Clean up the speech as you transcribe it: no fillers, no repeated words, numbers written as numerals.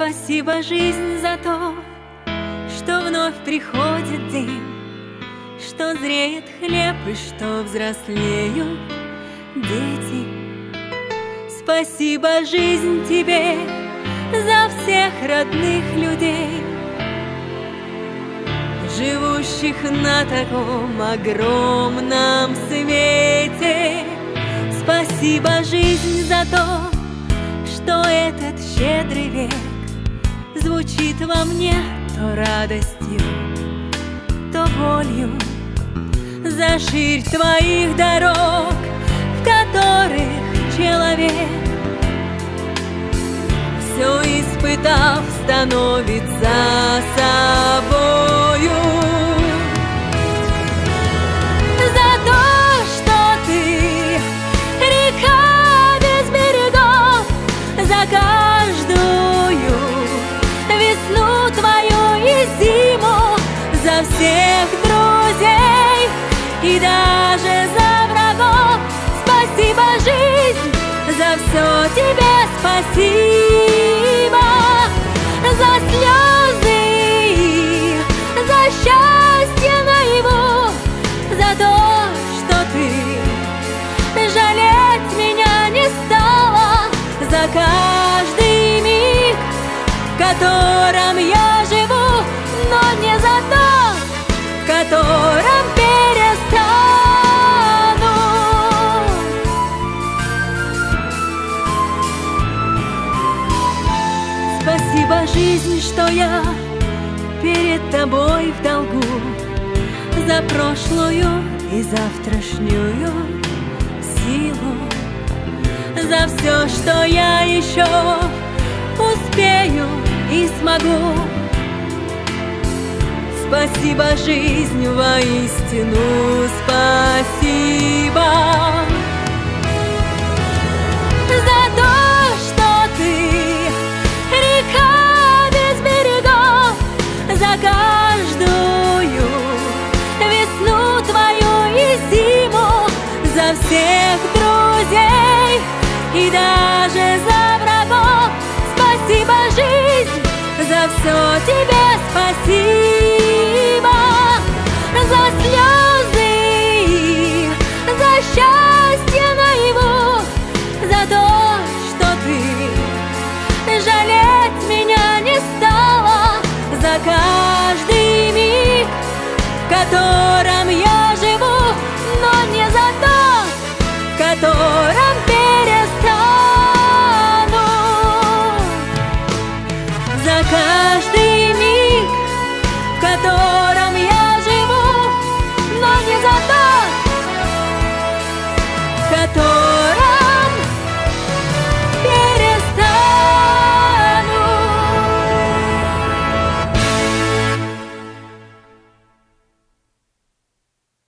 Спасибо, жизнь, за то, что вновь приходит день, что зреет хлеб и что взрослеют дети. Спасибо, жизнь, тебе за всех родных людей, живущих на таком огромном свете. Спасибо, жизнь, за то, что этот щедрый век звучит во мне то радостью, то болью. За ширь твоих дорог, в которых человек, все испытав, становится собою. За то, что ты река без берегов, за каждую весну твою и зиму, за всех друзей и даже за врагов. Спасибо, жизнь, за все тебе спасибо. За слезы, за счастье наяву, за то, что ты жалеть меня не стала, за каждый миг, в котором я живу, но не за то, в котором перестану. Спасибо, жизнь, что я перед тобой в долгу, за прошлую и завтрашнюю силу, за все, что я еще успею и смогу. Спасибо, жизнь, воистину спасибо. За то, что ты река без берегов, за каждую весну твою и зиму, за всех друзей и даже за врагов. Спасибо, жизнь, за все тебе спасибо. За слезы, за счастье наяву, за то, что ты жалеть меня не стала, за каждый миг, в котором я живу, но не за то, в котором